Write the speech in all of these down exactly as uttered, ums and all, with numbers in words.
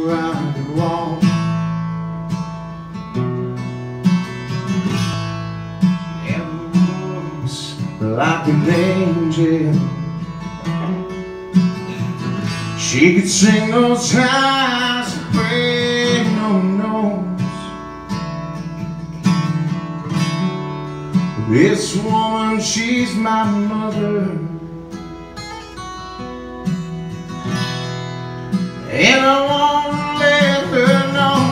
where I could walk. Never was like an angel. She could sing those highs and break no notes. This woman, she's my mother, and I want to let her know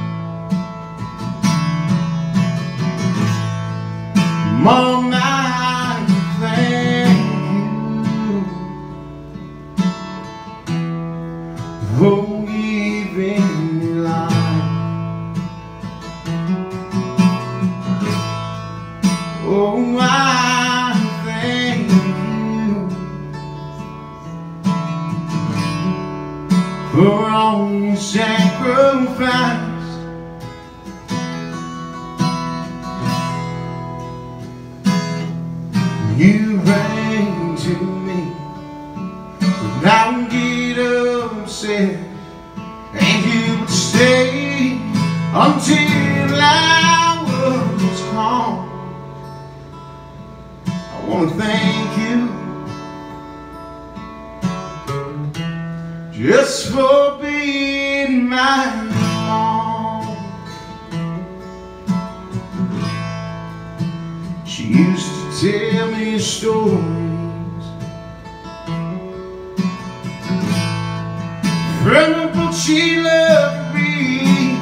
Mom, I thank you for giving me life. Oh, I thank you for all you sacrificed. You ran to me when I would get upset, and you would stay until I was calm. I want to thank you just for being my mom. She used to tell me stories from the book she loved to read.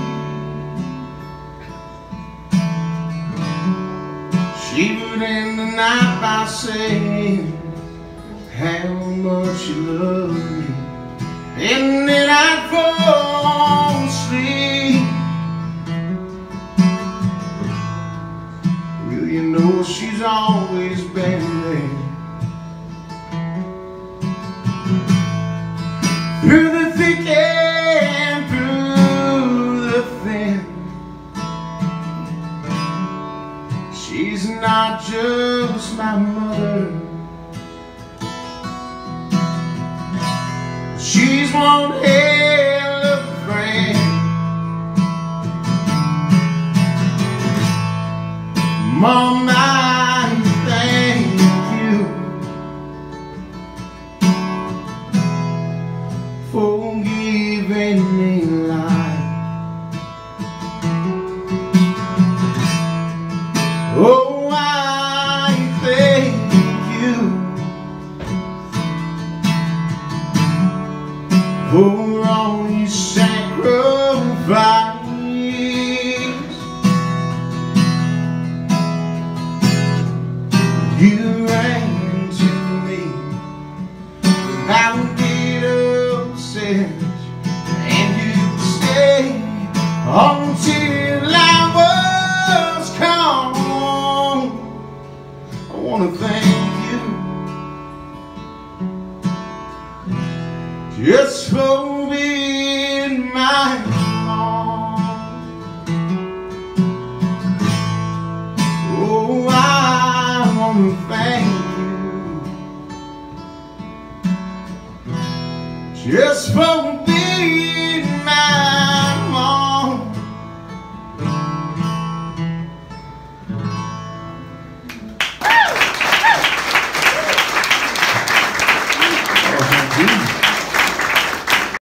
She would end the night by saying how much she loved me, and then I'd fall asleep. Well, you know she's always been there through the thick and through the thin. She's not just my mother, she's one hell of a friend. Mom, I thank you for giving me life. Oh, I thank you for all you sacrificed. You ran to me when I would get upset, and you'd stay until I was calm. I want to thank you just for being my mom. Oh, I want to thank you just for being my